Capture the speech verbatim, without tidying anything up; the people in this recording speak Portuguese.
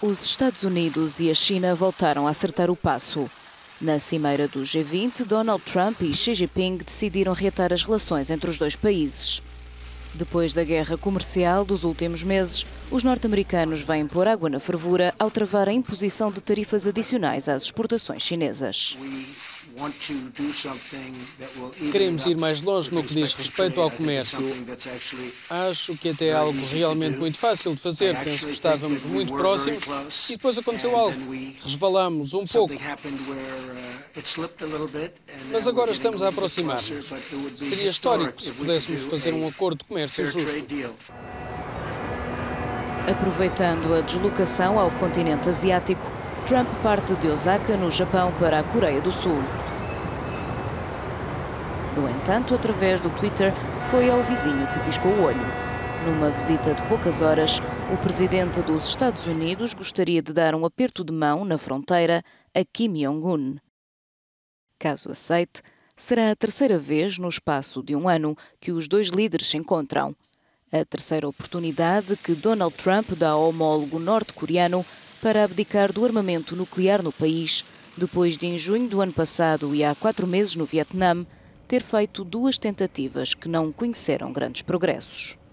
Os Estados Unidos e a China voltaram a acertar o passo. Na cimeira do G vinte, Donald Trump e Xi Jinping decidiram reatar as relações entre os dois países. Depois da guerra comercial dos últimos meses, os norte-americanos vêm pôr água na fervura ao travar a imposição de tarifas adicionais às exportações chinesas. Queremos ir mais longe no que diz respeito ao comércio. Acho que até é algo realmente muito fácil de fazer. Penso que estávamos muito próximos e depois aconteceu algo. Resvalamos um pouco. Mas agora estamos a aproximar-nos. Seria histórico se pudéssemos fazer um acordo de comércio justo. Aproveitando a deslocação ao continente asiático, Trump parte de Osaka, no Japão, para a Coreia do Sul. No entanto, através do Twitter, foi ao vizinho que piscou o olho. Numa visita de poucas horas, o presidente dos Estados Unidos gostaria de dar um aperto de mão na fronteira a Kim Jong-un. Caso aceite, será a terceira vez no espaço de um ano que os dois líderes se encontram. A terceira oportunidade que Donald Trump dá ao homólogo norte-coreano para abdicar do armamento nuclear no país, depois de, em junho do ano passado e há quatro meses no Vietnã, ter feito duas tentativas que não conheceram grandes progressos.